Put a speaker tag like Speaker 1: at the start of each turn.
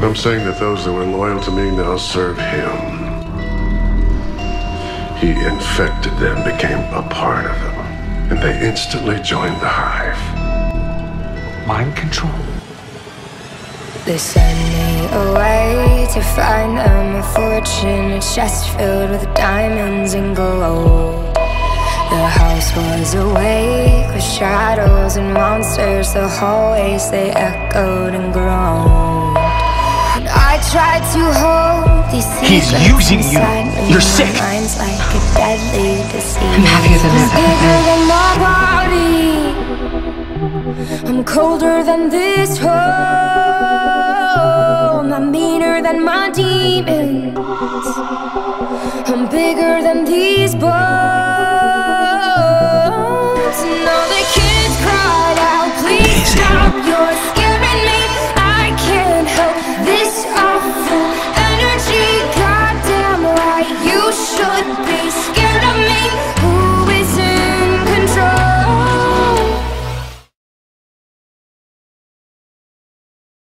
Speaker 1: I'm saying that those that were loyal to me now serve him. He infected them, became a part of them, and they instantly joined the Hive.
Speaker 2: Mind control?
Speaker 3: They sent me away to find them a fortune, a chest filled with diamonds and gold. The house was awake with shadows and monsters. The hallways, they echoed and groaned. And I tried to hold these secrets.
Speaker 2: He's using you. You're sick.
Speaker 3: Mind's like a deadly disease.
Speaker 2: I'm happier than ever.
Speaker 3: Bigger than my body. I'm colder than this home. I'm meaner than my demons. I'm bigger than these bones.